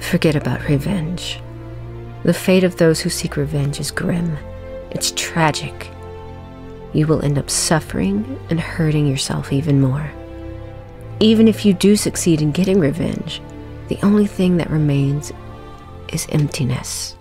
Forget about revenge. The fate of those who seek revenge is grim. It's tragic. You will end up suffering and hurting yourself even more. Even if you do succeed in getting revenge, the only thing that remains is emptiness.